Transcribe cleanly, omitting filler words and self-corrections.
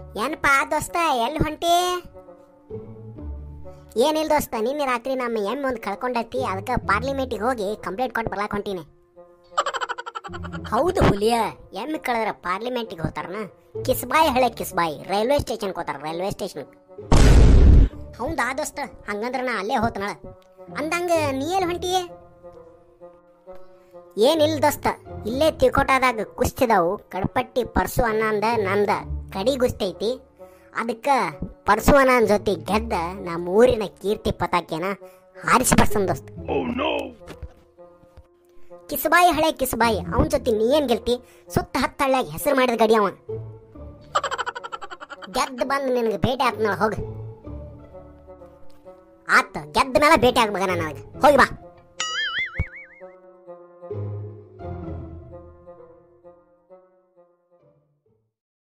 ಏನಪ್ಪಾ ದೋಸ್ತ ಎಲ್ಲಿ ಹೊಂಟಿ? ಏನಿಲ್ಲ ದೋಸ್ತ, ನಿನ್ನೆ ರಾತ್ರಿ ನಮ್ಮ ಎಮ್ಮೆ ಒಂದು ಕಳ್ಕೊಂಡೈತಿ. ಅದಕ್ಕೆ ಪಾರ್ಲಿಮೆಂಟಿಗೆ ಹೋಗಿ ಕಂಪ್ಲೇಂಟ್ ಕೊಟ್ಟು ಬರ್ಲಾಕ್ ಹೊಂಟೀನಿ. ಹೌದು ಹುಲಿಯ, ಎಮ್ಮೆ ಕಳೆದ್ರೆ ಪಾರ್ಲಿಮೆಂಟಿಗೆ ಹೋಗ್ತಾರನ? ಕಿಸ್ಬಾಯಿ ಹಳೆ ಕಿಸ್ಬಾಯಿ ರೈಲ್ವೆ ಸ್ಟೇಷನ್ಗೆ ಹೋಗ್ತಾರ, ರೈಲ್ವೆ ಸ್ಟೇಷನ್. ಹೌದಾ ದೋಸ್ತ, ಹಂಗಂದ್ರೆ ನಾ ಅಲ್ಲೇ ಹೋತನಾಳ. ಅಂದಂಗ ನೀ ಎಲ್ಲಿ ಹೊಂಟಿ? ಏನಿಲ್ಲ ದೋಸ್ತ, ಇಲ್ಲೇ ತಿಕೋಟಾದಾಗ ಕುಸ್ತಿದಾವು. ಕಡಪಟ್ಟಿ ಪರ್ಸು ಅನ್ನಂದ ನಂದ ಕಡಿ ಗುಸ್ತೈತಿ. ಅದಕ್ಕೆ ಪರ್ಸು ಅನ್ನನ್ ಜೊತೆ ಗೆದ್ದ ನಮ್ಮ ಊರಿನ ಕೀರ್ತಿ ಪತಾಕೆನ ಹಾರಿಸಿ ಬರ್ಸನ್ ದೋಸ್ತ. ಕಿಸ್ಬಾಯಿ ಹಳೆ ಕಿಸ್ಬಾಯಿ ಅವನ ಜೊತೆ ನೀ ಏನ್ ಗೆಲ್ತಿ? ಸುತ್ತ ಹತ್ತಳ್ಳಿಯಾಗ ಹೆಸರು ಮಾಡಿದ ಗಡಿ ಅವ. ಗೆದ್ದು ಬಂದು ನಿನಗೆ ಭೇಟಿ ಆತ್ ನೋಡ, ಹೋಗ. ಆತ ಗೆದ್ದ ಮೇಲೆ ಭೇಟಿ ಆಗ್ಬೇಕ ನನಗೆ, ಹೋಗಿ ಬಾ.